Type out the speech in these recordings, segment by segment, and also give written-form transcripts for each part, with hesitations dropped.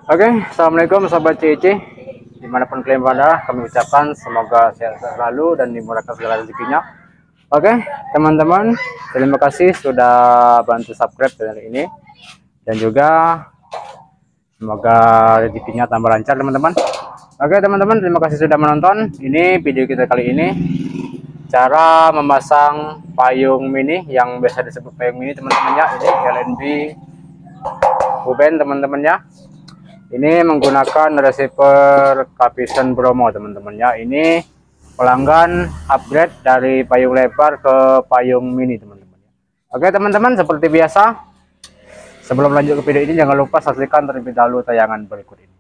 Oke, assalamualaikum sahabat CIC. Dimanapun kalian berada, kami ucapkan semoga sehat selalu dan dimurahkan segala rezekinya. Oke, teman-teman, terima kasih sudah bantu subscribe channel ini dan juga semoga rezekinya tambah lancar, teman-teman. Oke, teman-teman, terima kasih sudah menonton. Ini video kita kali ini, cara memasang payung mini yang biasa disebut payung mini, teman-teman ya. Ini LNB Uben, teman-teman ya. Ini menggunakan receiver Capison Bromo, teman-teman ya. Ini pelanggan upgrade dari payung lebar ke payung mini, teman-teman. Oke, teman-teman, seperti biasa, sebelum lanjut ke video ini, jangan lupa saksikan terlebih dahulu tayangan berikut ini.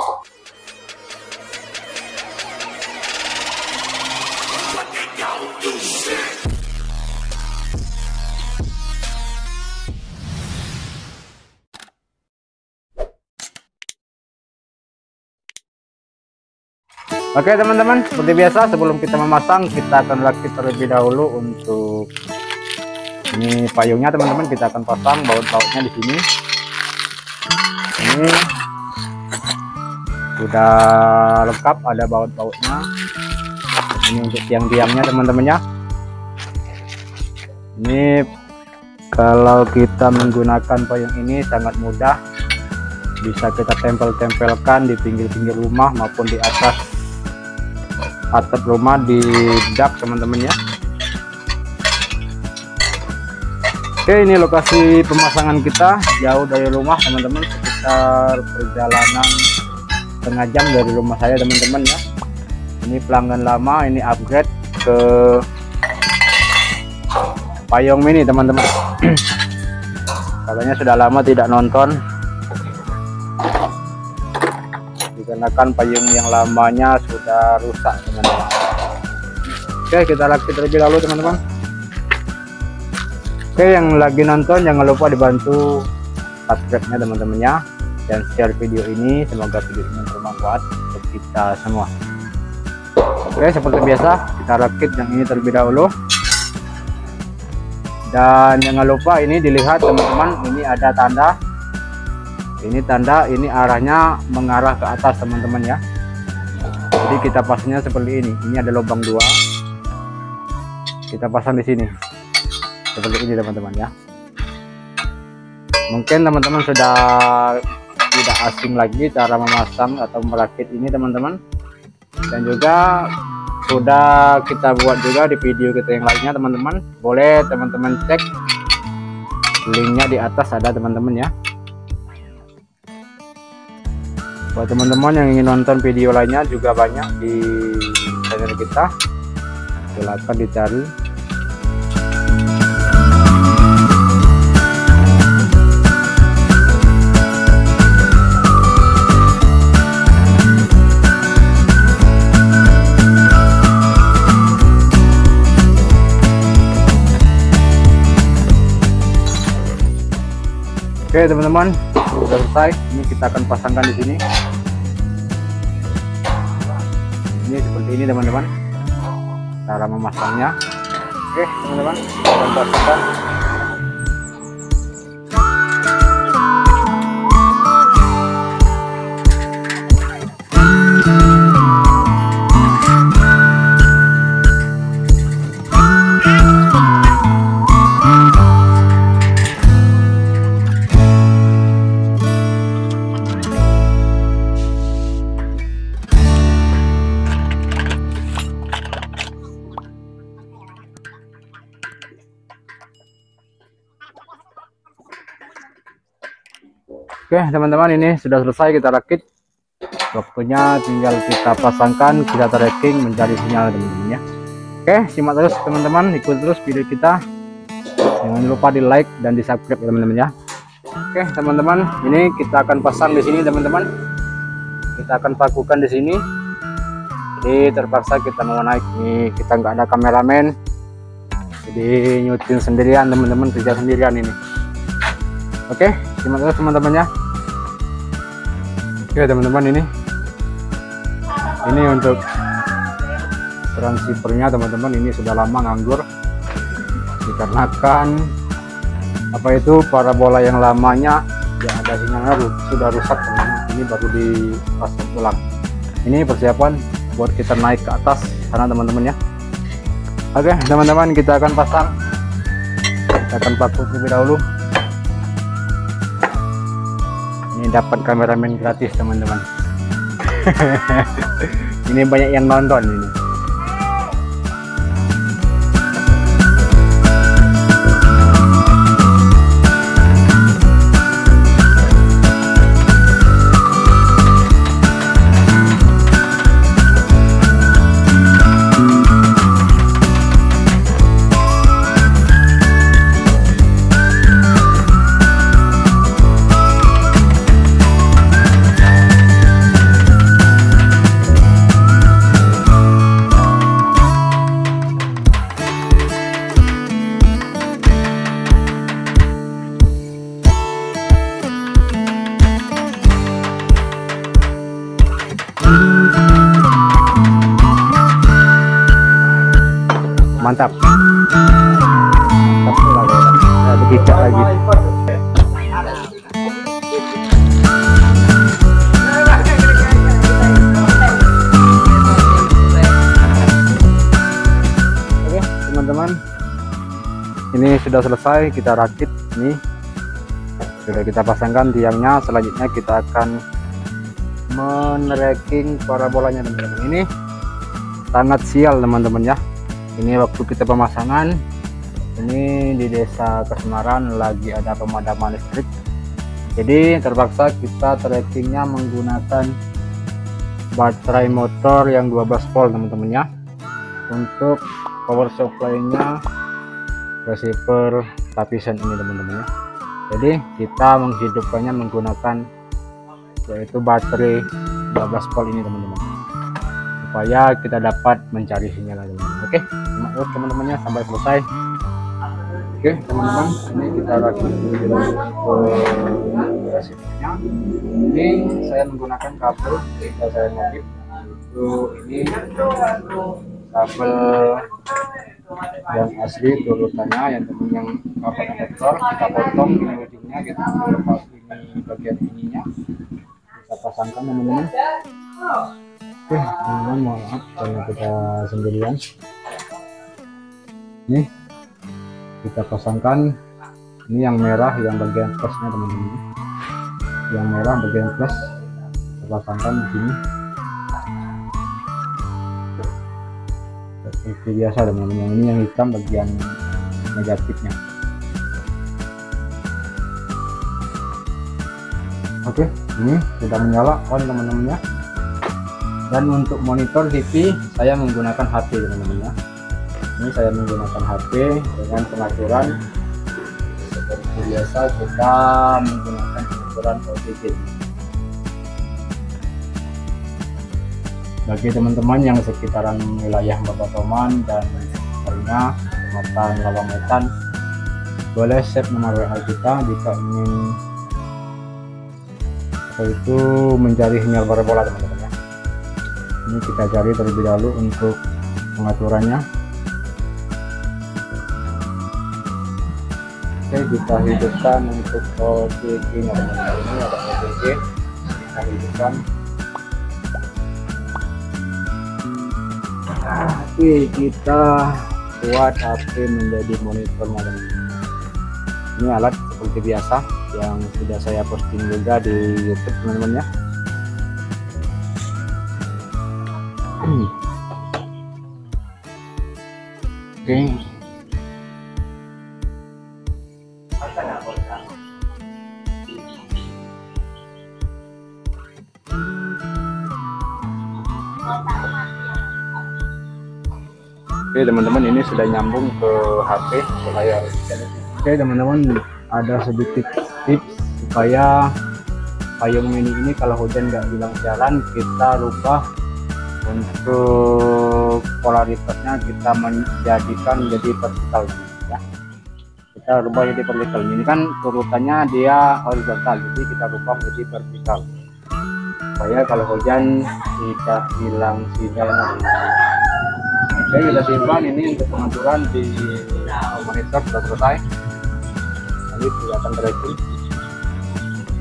Oke, teman-teman, seperti biasa sebelum kita memasang, kita akan rakit terlebih dahulu untuk ini payungnya, teman-teman. Kita akan pasang baut-bautnya di sini. Ini sudah lengkap, ada baut-bautnya. Ini untuk tiang-tiangnya, teman-teman ya. Ini kalau kita menggunakan payung ini sangat mudah, bisa kita tempel-tempelkan di pinggir-pinggir rumah maupun di atas atap rumah, di dak, teman-teman ya. Oke, ini lokasi pemasangan kita jauh dari rumah, teman-teman, sekitar perjalanan setengah jam dari rumah saya, teman-teman ya. Ini pelanggan lama, ini upgrade ke payung mini, teman-teman. Katanya sudah lama tidak nonton dikarenakan payung yang lamanya sudah rusak, teman-teman. Oke, kita rakit terlebih dahulu, teman-teman. Oke, yang lagi nonton jangan lupa dibantu subscribe-nya, teman-teman ya, dan share video ini. Semoga video ini bermanfaat untuk kita semua. Oke, seperti biasa kita rakit yang ini terlebih dahulu, dan jangan lupa ini dilihat, teman-teman, ini ada tanda. Ini tanda, ini arahnya mengarah ke atas, teman-teman ya. Jadi kita pasangnya seperti ini. Ini ada lubang 2. Kita pasang di sini. Seperti ini, teman-teman ya. Mungkin teman-teman sudah tidak asing lagi cara memasang atau merakit ini, teman-teman. Dan juga sudah kita buat juga di video kita yang lainnya, teman-teman. Boleh teman-teman cek, linknya di atas ada, teman-teman ya. Buat teman-teman yang ingin nonton video lainnya juga banyak di channel kita, silahkan dicari. Oke, teman-teman, sudah selesai. Ini kita akan pasangkan di sini. Ini seperti ini, teman-teman, cara memasangnya. Oke, teman-teman, kita akan pasangkan. Oke, teman-teman, ini sudah selesai kita rakit. Waktunya tinggal kita pasangkan, kita tracking mencari sinyal, teman-teman ya. Oke, simak terus, teman-teman, ikut terus video kita. Jangan lupa di like dan di subscribe, teman-teman ya. Oke, teman-teman, ini kita akan pasang di sini, teman-teman. Kita akan pakukan di sini. Jadi terpaksa kita mau naik nih, kita nggak ada kameramen, jadi nyutin sendirian, teman-teman, kerja sendirian ini. Oke, simak terus, teman-teman ya. Oke, teman-teman, ini untuk transceivernya, teman-teman. Ini sudah lama nganggur dikarenakan apa itu parabola yang lamanya yang ada sinyalnya sudah rusak teman-teman. Ini baru dipasang ulang. Ini persiapan buat kita naik ke atas sana teman-teman ya. Oke teman-teman, kita akan pasang, kita akan paku terlebih dahulu. Ini dapat kameramen gratis teman-teman. Ini banyak yang nonton ini. Mantap, mantap pula ya, begicak lagi. Oke teman-teman, ini sudah selesai kita rakit, ini sudah kita pasangkan tiangnya. Selanjutnya kita akan menereking parabolanya teman-teman. Ini sangat sial teman-teman ya. Ini waktu kita pemasangan, ini di desa Kesemaran lagi ada pemadaman listrik, jadi terpaksa kita trackingnya menggunakan baterai motor yang 12 volt teman-teman ya. Untuk power supply-nya receiver lapisan ini teman-teman ya. Jadi kita menghidupkannya menggunakan yaitu baterai 12 volt ini teman-teman, supaya kita dapat mencari sinyal teman-teman. Oke, teman-temannya sampai selesai. Oke teman-teman, ini kita rakit dulu ke receivernya. Ini saya menggunakan kabel, kita saya modif itu ini kabel yang asli turutannya, yang teman yang kabel adaptor kita potong ini ujungnya, kita lepas ini bagian ininya, kita pasangkan teman-teman. Oke teman-teman, maaf karena kita sendirian. Ini kita pasangkan, ini yang merah yang bagian plusnya teman-teman, yang merah bagian plus kita pasangkan di sini seperti biasa teman-teman. Yang ini yang hitam bagian negatifnya. Oke, ini sudah menyala on teman-teman ya. Dan untuk monitor TV saya menggunakan HP teman-teman ya. Ini saya menggunakan HP dengan pengaturan seperti biasa, kita menggunakan pengaturan OTG. Bagi teman-teman yang sekitaran wilayah Bapatoman dan sekitarnya, Kecamatan Lawangwetan, boleh save nomor WA kita jika ingin itu mencari sinyal parabola teman-teman ya. Ini kita cari terlebih dahulu untuk pengaturannya. Oke, kita hidupkan untuk OTG nya teman-teman. Ini ada OTG, kita hidupkan. Oke, kita buat HP menjadi monitornya teman-teman. Ini alat seperti biasa yang sudah saya posting juga di YouTube teman-teman ya. Oke. Oke teman-teman, ini sudah nyambung ke HP ke layar. Oke teman-teman, ada sedikit tips supaya payung mini ini kalau hujan nggak hilang jalan, kita rubah untuk polaritasnya, kita menjadikan jadi vertikal ya. Kita rubah jadi vertikal. Ini kan turutannya dia horizontal, jadi kita rubah menjadi vertikal supaya kalau hujan tidak hilang sinyalnya. Oke, kita simpan. Ini untuk pengaturan di monitor sudah selesai. Nanti kelihatan tracking.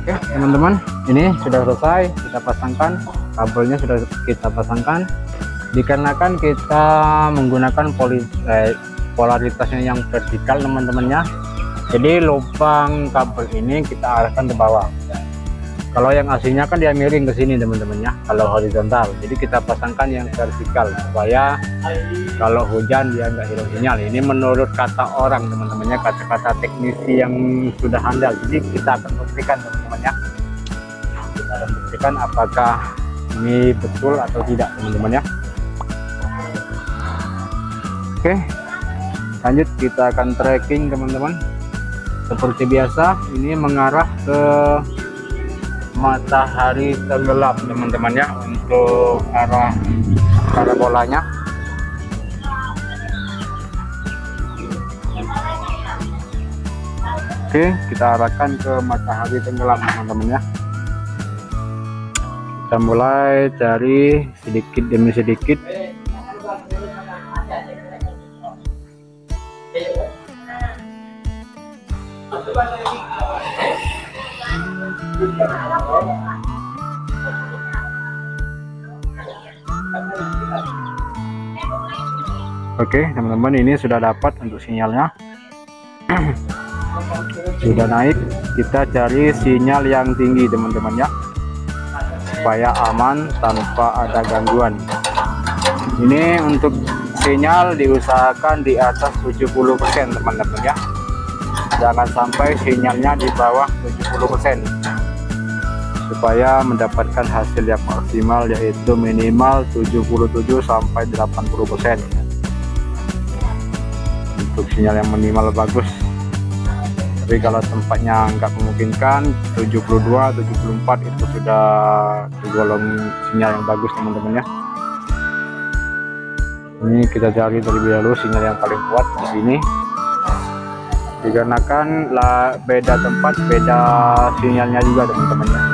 Oke teman-teman, ini sudah selesai kita pasangkan, kabelnya sudah kita pasangkan. Dikarenakan kita menggunakan polaritasnya yang vertikal teman-temannya, jadi lubang kabel ini kita arahkan ke bawah. Kalau yang aslinya kan dia miring ke sini teman-temannya, kalau horizontal. Jadi kita pasangkan yang vertikal supaya kalau hujan dia nggak hilang sinyal. Ini menurut kata orang teman-temannya, kata-kata teknisi yang sudah handal. Jadi kita akan buktikan teman-temannya, kita akan buktikan apakah ini betul atau tidak teman-temannya. Oke, lanjut kita akan tracking teman-teman. Seperti biasa ini mengarah ke matahari tenggelam teman-teman ya, untuk arah parabolanya. Oke, kita arahkan ke matahari tenggelam teman-teman ya. Kita mulai cari sedikit demi sedikit. Oke teman-teman, ini sudah dapat untuk sinyalnya. Sudah naik. Kita cari sinyal yang tinggi teman-teman ya, supaya aman tanpa ada gangguan. Ini untuk sinyal diusahakan di atas 70% teman-teman ya, jangan sampai sinyalnya di bawah 70%, supaya mendapatkan hasil yang maksimal, yaitu minimal 77 sampai 80% untuk sinyal yang minimal bagus. Tapi kalau tempatnya nggak memungkinkan 72 74 itu sudah tergolong sinyal yang bagus teman-teman ya. Ini kita cari terlebih dahulu sinyal yang paling kuat di sini, dikarenakan beda tempat beda sinyalnya juga teman-teman ya.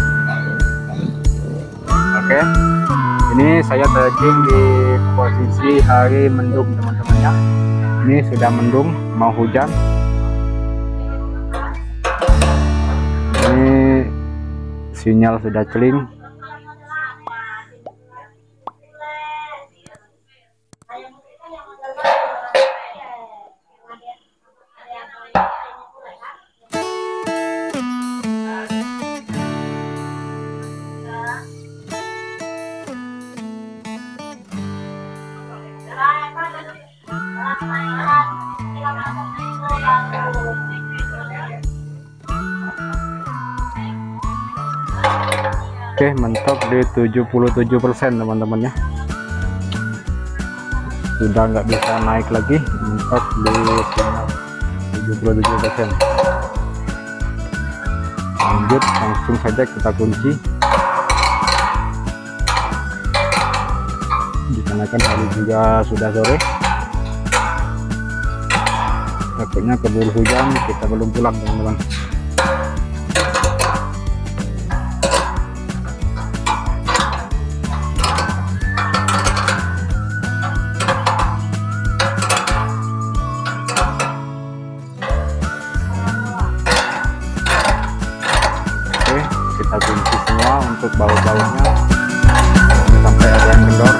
Oke, ini saya tracking di posisi hari mendung teman-teman ya. Ini sudah mendung, mau hujan. Ini sinyal sudah celing. Oke, mentok di 77% teman-teman ya. Sudah nggak bisa naik lagi, mentok di 77%. Lanjut, langsung saja kita kunci. Dikarenakan hari juga sudah sore, takutnya keburu hujan, kita belum pulang teman-teman. Kita kunci semua untuk baut-bautnya sampai ada yang kendor.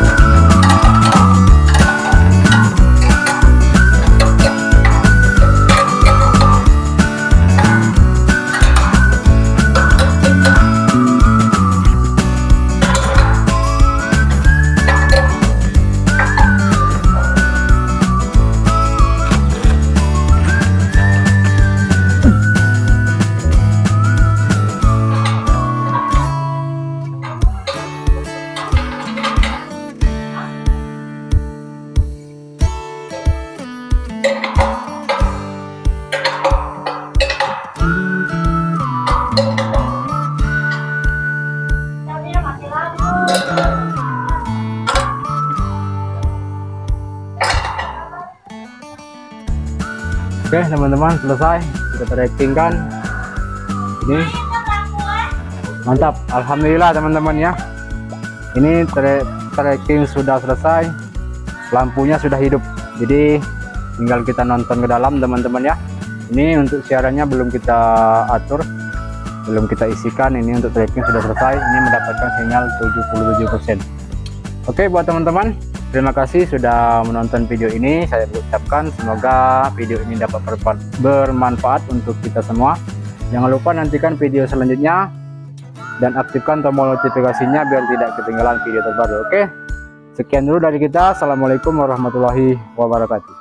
Oke teman-teman, selesai kita tracking kan. Ini mantap, alhamdulillah teman-teman ya. Ini tracking sudah selesai, lampunya sudah hidup, jadi tinggal kita nonton ke dalam teman-teman ya. Ini untuk siarannya belum kita atur, belum kita isikan. Ini untuk tracking sudah selesai, ini mendapatkan sinyal 77%. Oke, buat teman-teman, terima kasih sudah menonton video ini. Saya ucapkan semoga video ini dapat bermanfaat untuk kita semua. Jangan lupa nantikan video selanjutnya dan aktifkan tombol notifikasinya biar tidak ketinggalan video terbaru. Oke, sekian dulu dari kita. Assalamualaikum warahmatullahi wabarakatuh.